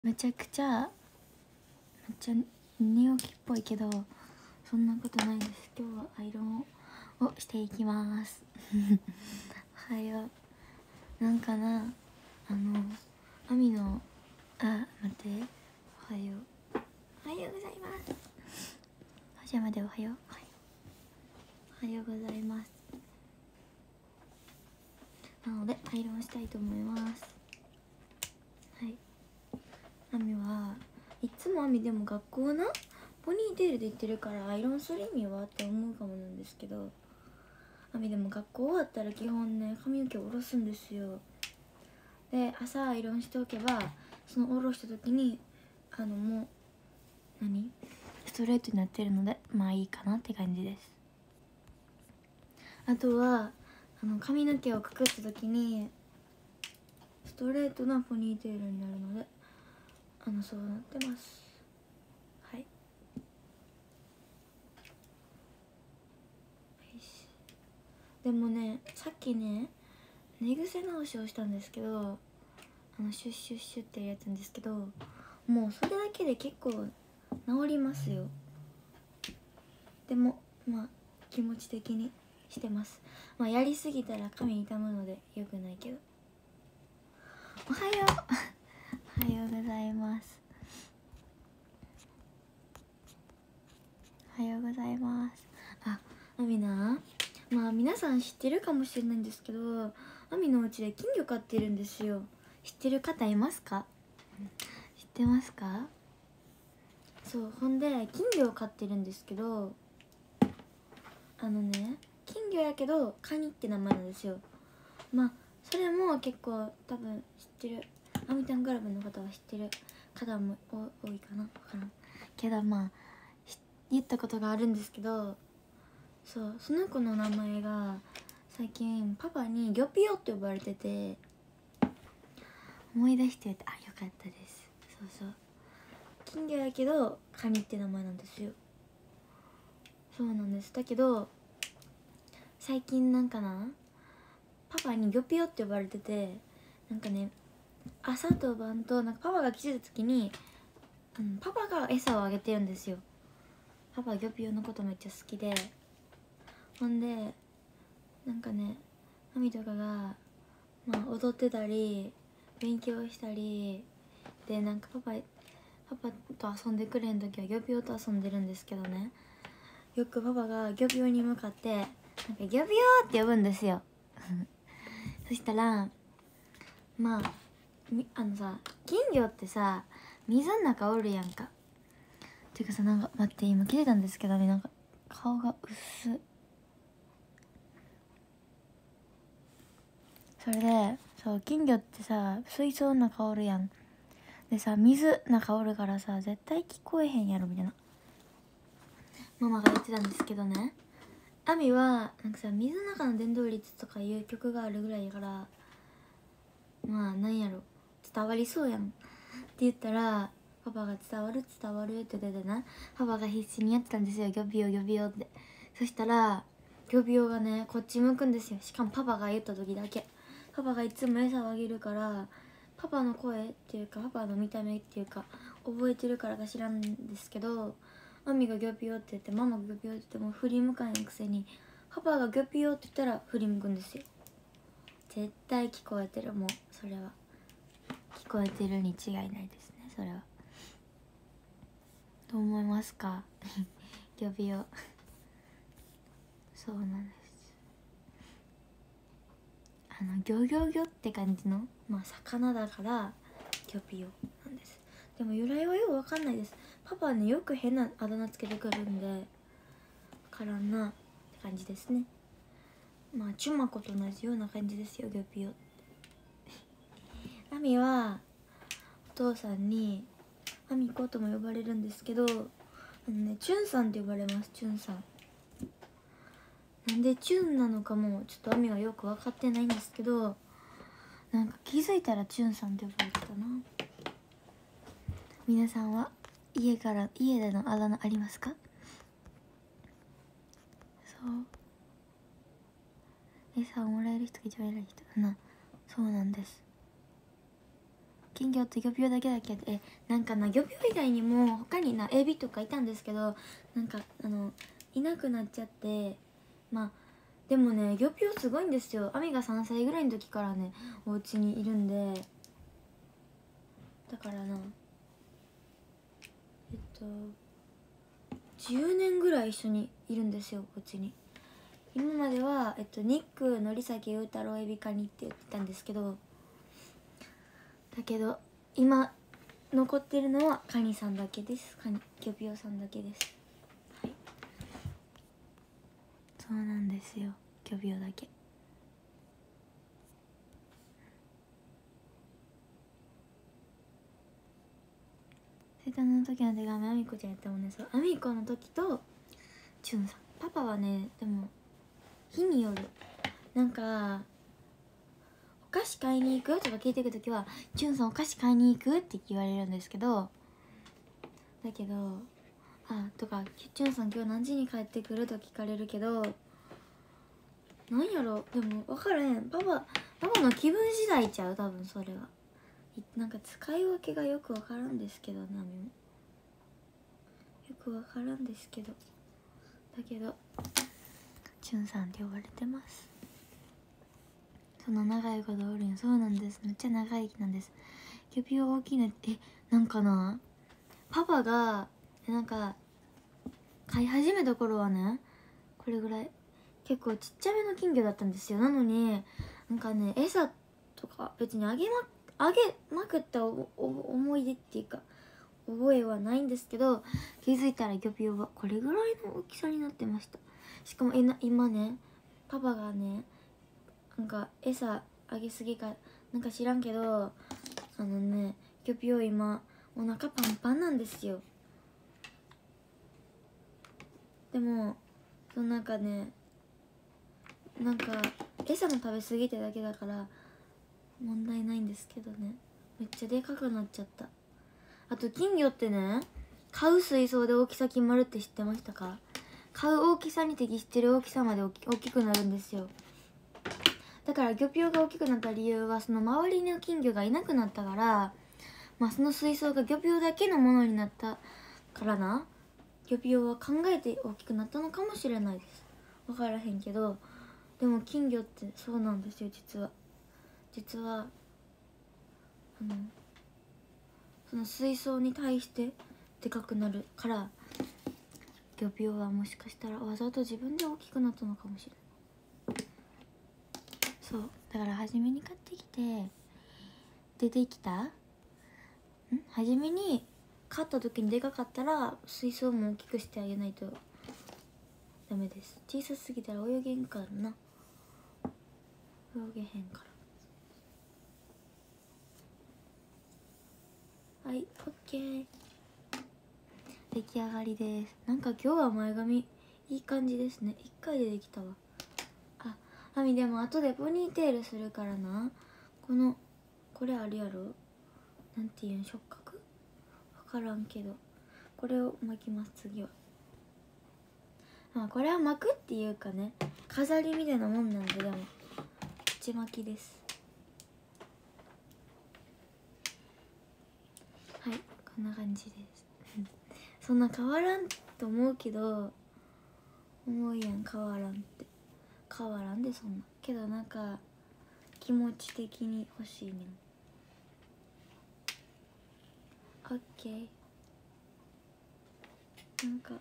めちゃ寝起きっぽいけどそんなことないです。今日はアイロンをしていきます。おはよう。なんかな、アミの待って、おはよう、おはようございます。パジャマでおはよう、おはようございます。なのでアイロンしたいと思います。はい、アミはいつもアミでも学校なポニーテールで行ってるからアイロンする意味はって思うかもなんですけど、アミでも学校終わったら基本ね髪の毛を下ろすんですよ。で朝アイロンしておけばその下ろした時にもうストレートになってるのでまあいいかなって感じです。あとは髪の毛をくくった時にストレートなポニーテールになるのでそうなってます。はい、でもねさっきね寝癖直しをしたんですけどシュッシュッシュッってやつなんですけど、もうそれだけで結構治りますよ。でもまあ気持ち的にしてます。まあやりすぎたら髪痛むのでよくないけど。おはようおはようございます。おはようございます。アミな、まあ皆さん知ってるかもしれないんですけど、アミのお家で金魚飼ってるんですよ。知ってる方いますか？知ってますか？そう、ほんで金魚を飼ってるんですけど、金魚やけどカニって名前なんですよ。まあそれも結構多分知ってる、アミタンクラブの方は知ってる方も多いかな、分からんけど、まあ言ったことがあるんですけど、そうその子の名前が最近パパにギョピオって呼ばれてて、思い出してよかったです。そうそう、金魚やけどカニって名前なんですよ。そうなんです。だけど最近なんかな、パパにギョピオって呼ばれてて、なんかね朝と晩となんかパパが来てた時に、パパが餌をあげてるんですよ。パパはギョピオのことめっちゃ好きで、ほんでなんかねマミとかが、踊ってたり勉強したりで、なんかパパと遊んでくれん時はギョピオと遊んでるんですけどね、よくパパがギョピオに向かってなんかギョピオって呼ぶんですよ。そしたらさ、金魚ってさ水の中おるやんか。ていうかさ、なんか待って、今気づいたんですけどね、なんか顔が薄っ。それでそう金魚ってさ水槽の中おるやん。でさ水の中おるからさ絶対聞こえへんやろみたいなママが言ってたんですけどね、アミはなんかさ水の中の伝導率とかいう曲があるぐらいやから、なんやろ伝わりそうやんって言ったら、パパが伝わるって言っててな、パパが必死にやってたんですよ、ギョビオギョビオって。そしたらギョビオがねこっち向くんですよ。しかもパパが言った時だけ。パパがいつも餌をあげるから、パパの声っていうかパパの見た目っていうか覚えてるからか知らんですけど、マミがギョピオって言ってママがギョピオって言っても振り向かないくせに、パパがギョピオって言ったら振り向くんですよ。絶対聞こえてる、もうそれは聞こえてるに違いないですね。それはどう思いますか？ギョビオそうなんです。ギョギョギョって感じの魚だからギョビオなんです。でも由来はよくわかんないです。パパはねよく変なあだ名つけてくるんでわからんなって感じですね。チュマコと同じような感じですよ、ギョビオって。アミはお父さんにアミコとも呼ばれるんですけど、チュンさんって呼ばれます。チュンさん。なんでチュンなのかもちょっとアミはよく分かってないんですけど、なんか気づいたらチュンさんって呼ばれてたな。皆さんは家でのあだ名ありますか？そう、餌をもらえる人が一番偉い人だな。そうなんです。 金魚と魚ピョだけだけど、なんかな、魚ピョ以外にも他になエビとかいたんですけど、なんかいなくなっちゃって。まあでもね、魚ピョすごいんですよ。アミが3歳ぐらいの時からねお家にいるんで、だからな10年ぐらい一緒にいるんですよ、お家に。今まではニック、ノリサキ、ウータロウ、エビカニって言ってたんですけど、だけど今残ってるのはカニさんだけです。魚ピョさんだけです。はい、そうなんですよ、魚ピョだけ。生誕の時の手紙、あみこちゃんやったもんね。そう、あみこの時とチュンさん。パパはね、でも日による。なんかお菓子買いに行くとか聞いてくる時は「チュンさんお菓子買いに行く?」って言われるんですけど、だけどとか「チュンさん今日何時に帰ってくる?」と聞かれるけど、なんやろ、でも分からへん。パパの気分次第ちゃう、多分それは。なんか使い分けがよく分からんですけどね、あみもよく分からんですけど、だけどチュンさんって呼ばれてます。その長いことおるん。そうなんです、めっちゃ長生きなんです。魚ピョ大きいね。なんかな、パパがなんか飼い始めた頃はね、これぐらい結構ちっちゃめの金魚だったんですよ。なのになんかね、餌とか別にあげまくった思い出っていうか覚えはないんですけど、気づいたら魚ピョはこれぐらいの大きさになってました。しかも今ね、パパがね、なんか餌あげすぎかなんか知らんけど、魚ピョ今お腹パンパンなんですよ。でもその中ね、なんか餌の食べ過ぎてだけだから問題ないんですけどね、めっちゃでかくなっちゃった。あと金魚ってね、飼う水槽で大きさ決まるって知ってましたか？飼う大きさに適してる大きさまで大きくなるんですよ。だから魚ピョが大きくなった理由は、その周りの金魚がいなくなったから、その水槽が魚ピョだけのものになったからな。魚ピョは考えて大きくなったのかもしれないです。分からへんけど、でも金魚ってそうなんですよ。実はその水槽に対してでかくなるから、魚ピョはもしかしたらわざと自分で大きくなったのかもしれない。そうだから初めに買ってきて出てきた初めに買った時にでかかったら水槽も大きくしてあげないとダメです。小さすぎたら泳げんからな。泳げへんから。はい、オッケー、出来上がりです。なんか今日は前髪いい感じですね。1回でできたわ。あみでも後でポニーテールするからな。これあるやろ、なんていうん、触覚分からんけど、これを巻きます。次はこれは巻くっていうかね、飾りみたいなもんなんで、でも口巻きです。はい、こんな感じですそんな変わらんと思うけど、思うやん、変わらんって。変わらんでそんなけど、なんか気持ち的に欲しいねん。オッケー。なんか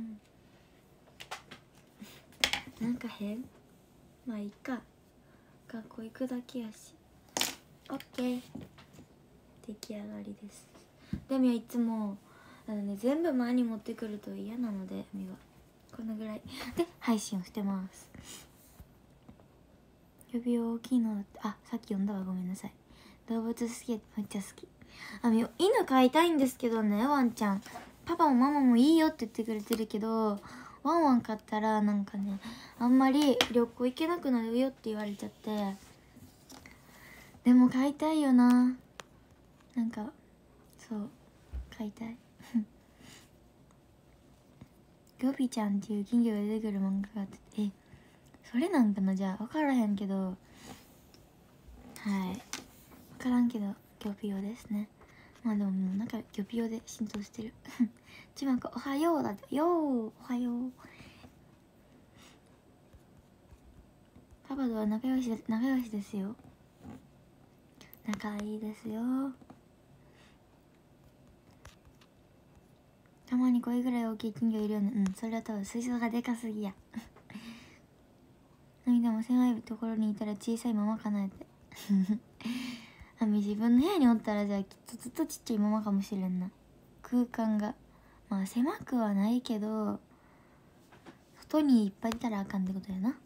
なんか変、まあいいか、学校行くだけやし。オッケー、出来上がりです。でもいつも全部前に持ってくると嫌なので、みはこのぐらいで配信をしてます。指輪大きいのだって、さっき読んだわ、ごめんなさい。動物好き、めっちゃ好き。犬飼いたいんですけどね、ワンちゃん。パパもママもいいよって言ってくれてるけど、ワンワン飼ったらなんかね、あんまり旅行行けなくなるよって言われちゃって。でも飼いたいよな。なんかそう飼いたいギョビちゃんっていう金魚が出てくる漫画があって、それなんかな。じゃあ分からへんけど、はい分からんけどギョピオですね。まあでももうなんかギョピオで浸透してるちまこおはようだってよー、おはよう。パパとは仲良しですよ。仲いいですよ。たまに声ぐらい大きい金魚いるよね。うん、それは多分水槽がでかすぎや涙も狭いところにいたら小さいままかなってあみ自分の部屋におったらじゃあきっとずっとちっちゃいままかもしれんな。空間がまあ狭くはないけど外にいっぱい出たらあかんってことやな。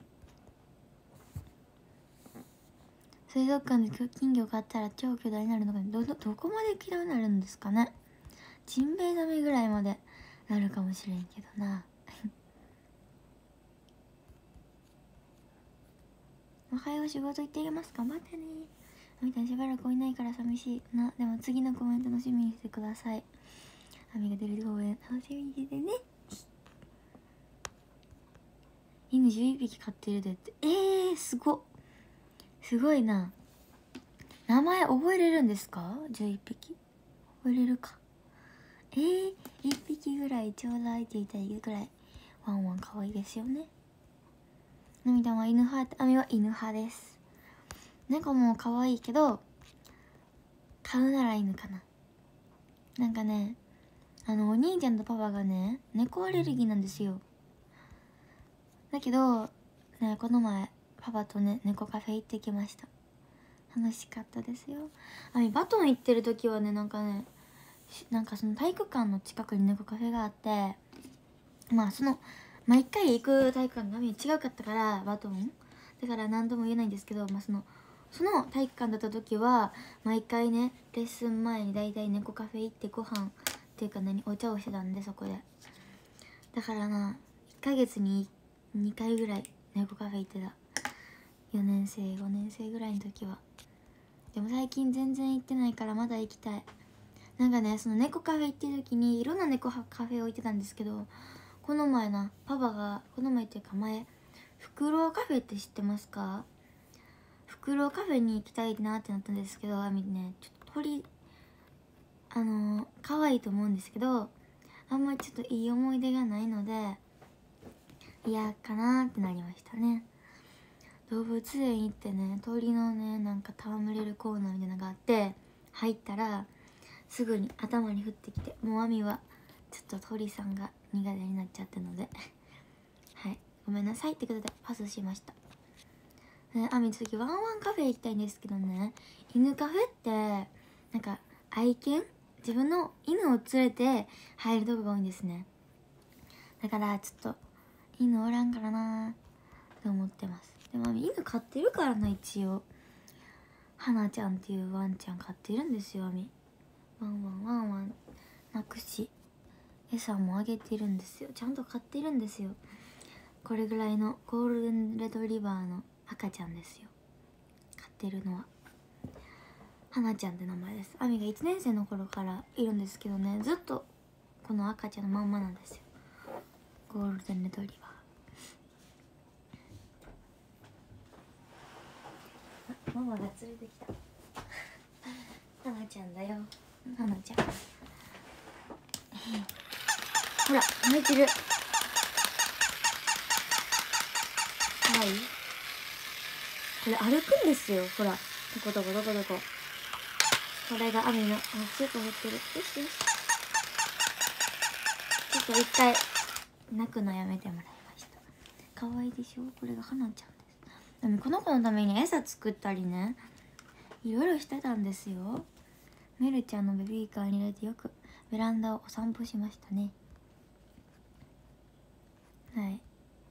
水族館で金魚買ったら超巨大になるのかね。どこまで嫌いになるんですかね。ジンベエザメぐらいまでなるかもしれんけどなおはよう、仕事行ってきます。頑張ってね。あみたんしばらくいないから寂しいな。でも次の公演楽しみにしてください。あみが出る公演楽しみにしてね。犬11匹飼ってるでって。すごいな。名前覚えれるんですか。11匹覚えれるか。1匹ぐらいちょうだいって言いたいぐらいワンワン可愛いですよね。涙は犬派、あみは犬派です。猫も可愛いけど飼うなら犬かな。なんかね、お兄ちゃんとパパがね猫アレルギーなんですよ。だけどね、この前パパとね猫カフェ行ってきました。楽しかったですよ。あみバトン行ってる時はね、なんかその体育館の近くに猫カフェがあって、まあその毎回行く体育館が違うかったからバトンだから何とも言えないんですけど、まあその体育館だった時は毎回ねレッスン前にだいたい猫カフェ行ってご飯っていうかお茶をしてたんで、そこでだからな1ヶ月に2回ぐらい猫カフェ行ってた。4年生5年生ぐらいの時は。でも最近全然行ってないからまだ行きたい。なんかね、その猫カフェ行ってる時にいろんな猫カフェを行ってたんですけど、この前パパがこの前っていうか前フクロウカフェって知ってますか。フクロウカフェに行きたいなってなったんですけど、あみねちょっと鳥可愛いと思うんですけど、あんまりちょっといい思い出がないので嫌かなってなりましたね。動物園行ってね、鳥のねなんか戯れるコーナーみたいなのがあって、入ったらすぐに頭に降ってきて、もうあみはちょっと鳥さんが苦手になっちゃったのではいごめんなさいってことでパスしました。あみ次ワンワンカフェ行きたいんですけどね、犬カフェってなんか愛犬、自分の犬を連れて入るとこが多いんですね。だからちょっと犬おらんからなと思ってます。でも犬飼ってるからな、一応花ちゃんっていうワンちゃん飼ってるんですよ。あみワンワンワンワン泣くし餌もあげてるんですよ。ちゃんと飼ってるんですよ。これぐらいのゴールデンレトリバーの赤ちゃんですよ。飼ってるのは花ちゃんって名前です。あみが1年生の頃からいるんですけどね、ずっとこの赤ちゃんのまんまなんですよ。ゴールデンレトリバー。ママが連れてきた花ちゃんだよ、花ちゃんほら泣いてる。かわいい。これ歩くんですよ。ほらどここれがアミのスープ入ってる。よしよし、ちょっと一回泣くのやめてもらいました。かわいいでしょ。これが花ちゃんです。でもこの子のために餌作ったりね、いろいろしてたんですよ。メルちゃんのベビーカーに入れてよくベランダをお散歩しましたね。はい、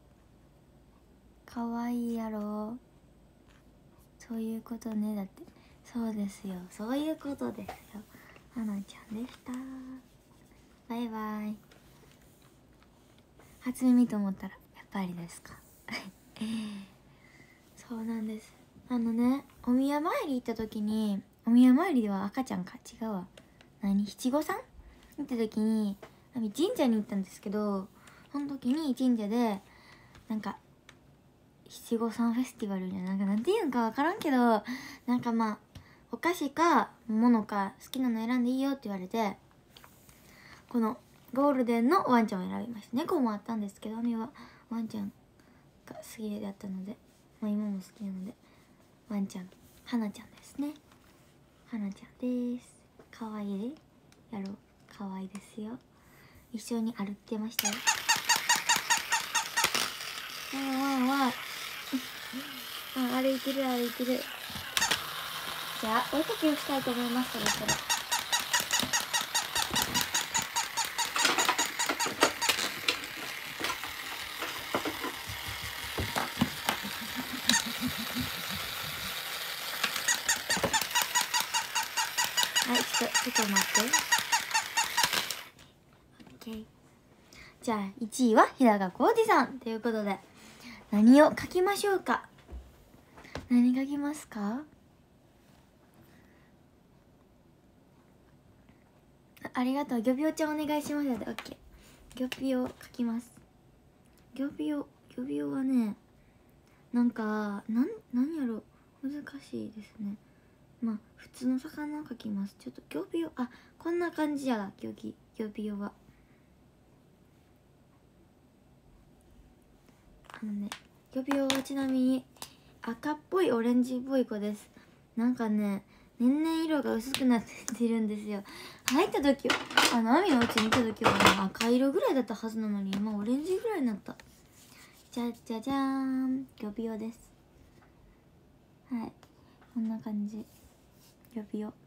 かわいいやろ。そういうことね。だってそうですよ、そういうことですよ。花ちゃんでした。バイバイ。初耳と思ったらやっぱりですかそうなんです。お宮参り行った時に、お宮参りでは赤ちゃんか違うわ、七五三行った時に神社に行ったんですけど、その時に神社でなんか七五三フェスティバルみたいな、なんていうんか分からんけど、なんかまあお菓子か物か好きなの選んでいいよって言われて、このゴールデンのワンちゃんを選びました。猫もあったんですけど、亜美はワンちゃんが好きだったので、まあ、今も好きなのでワンちゃん、花ちゃんですね。花ちゃんです。かわいいやろ、かわいいですよ。一緒に歩ってましたよ。わーわーわーあ、歩いてる歩いてる。じゃあお絵かきをしたいと思います。そろそろはい、ちょっと待って。OK。じゃあ1位は日高浩二さんということで、何を書きましょうか。何書きますか。ありがとう。魚びちゃんお願いしますので OK。魚びを書きます。魚びはね、なんか何やろ、難しいですね。まあ普通の魚を描きます。ちょっと魚びあ、こんな感じや。魚びは魚びはちなみに赤っぽいオレンジっぽい子です。なんかね、年々色が薄くなってるんですよ。入った時は亜美のうちにいた時は、ね、赤色ぐらいだったはずなのに今オレンジぐらいになった。じゃじゃじゃーん、魚びです。はい、こんな感じ。魚びオッ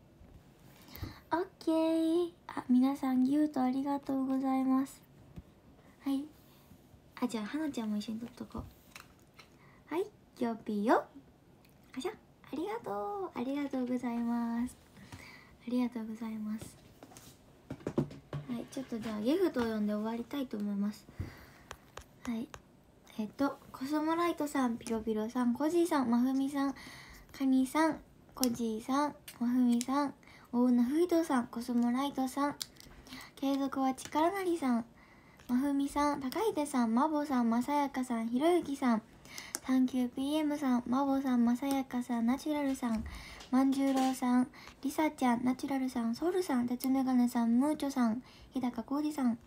ケー。あ、皆さんギュートありがとうございます。はい、あ、じゃあ花ちゃんも一緒に撮っとこう。はい、魚びよあしゃ、ありがとう、ありがとうございます。ありがとうございます。はい、ちょっとじゃあギフトを読んで終わりたいと思います。はい、コスモライトさん、ピロピロさん、コジーさん、まふみさん、カニさん、コジーさん、まふみさん、大野ふいとさん、コスモライトさん、継続は力なりさん、まふみさん、高秀さん、まぼさん、まさやかさん、ひろゆきさん、サンキュー PM さん、まぼさん、まさやかさん、ナチュラルさん、まんじゅうろうさん、りさちゃん、ナチュラルさん、ソウルさん、鉄メガネさん、ムーチョさん、日高浩二さん、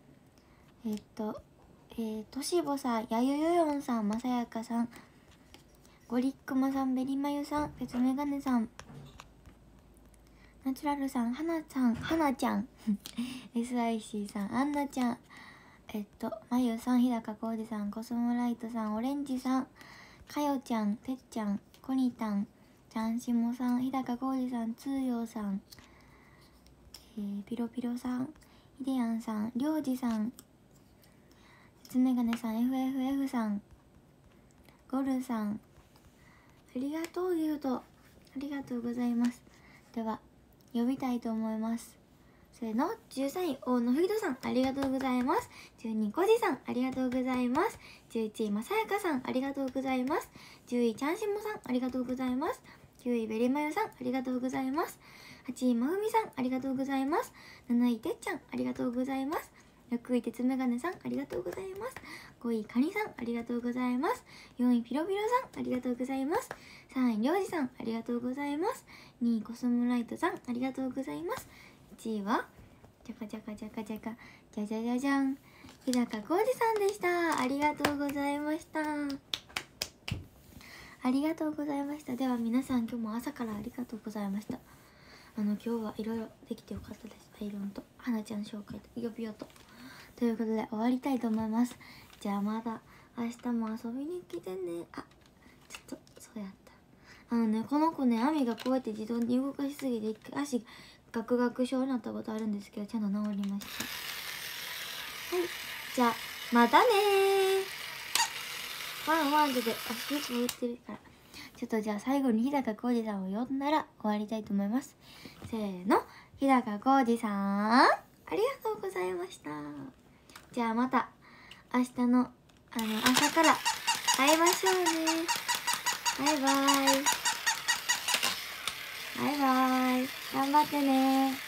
としぼさん、やゆよよんさん、まさやかさん、ゴリックマさん、ベリマユさん、鉄メガネさん、ナチュラルさん、はなちゃんSIC さん、アンナちゃん、まゆさん、日高浩二さん、コスモライトさん、オレンジさん、かよちゃん、てっちゃん、コニタン、ちゃんしもさん、日高浩二さん、つーようさん、ピロピロさん、ひでやんさん、りょうじさん、鉄メガネさん、FFF さん、ゴルさん、ありがとうギフト、ありがとうございます。では呼びたいと思います。せーの。13位大野ふいとさん、ありがとうございます。12位こじさん、ありがとうございます。11位まさやかさん、ありがとうございます。10位ちゃんしもさん、ありがとうございます。9位ベリマユさん、ありがとうございます。8位まふみさん、ありがとうございます。7位てっちゃん、ありがとうございます。6位鉄メガネさん、ありがとうございます。5位カニさん、ありがとうございます。4位ピロピロさん、ありがとうございます。3位りょうじさん、ありがとうございます。2位コスモライトさん、ありがとうございます。1位はじゃかじゃかじゃかじゃかじゃじゃじゃじゃん、日高浩二さんでした。ありがとうございました。ありがとうございました。では皆さん、今日も朝からありがとうございました。今日はいろいろできてよかったです。アイロンと花ちゃん紹介と呼びよということで終わりたいと思います。じゃあまた明日も遊びに来てね。あ、ちょっとそうやった。この子ね、亜美がこうやって自動に動かしすぎて一回足ガクガク症になったことあるんですけど、ちゃんと治りました。はい、じゃあまたねー。ワンワンで足つぶってるから、ちょっとじゃあ最後に日高浩二さんを呼んだら終わりたいと思います。せーの。日高浩二さん、ありがとうございました。じゃあまた明日の朝から会いましょうね。バイバイ。バイバイ。頑張ってね。